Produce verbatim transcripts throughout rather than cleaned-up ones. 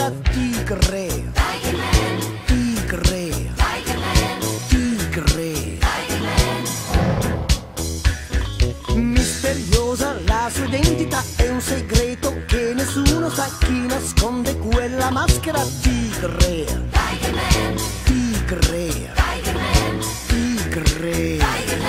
maschera tigre, tigre, tigre. Misteriosa la sua identità, è un segreto che nessuno sa, chi nasconde quella maschera tigre, tigre, tigre.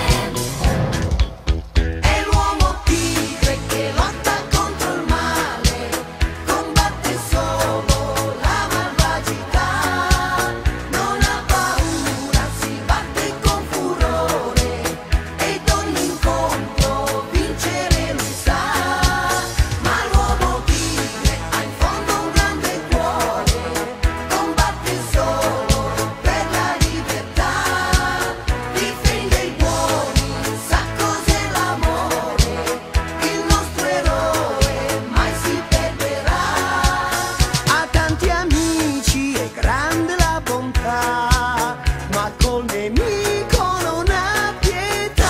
È l'uomo tigre che lotta contro il male, combatte solo la malvagità, non ha paura, si batte con furore ed ogni incontro vincere lui sa. Ma l'uomo tigre ha in fondo un grande cuore, combatte solo per la libertà, difende i buoni, sa cos'è l'amore, il nostro eroe mai si perderà. Ha tanti amici, è grande la bontà, ma col nemico non ha pietà.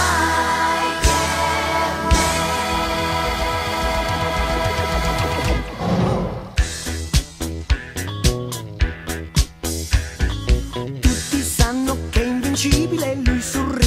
Tutti sanno che è invincibile, lui sul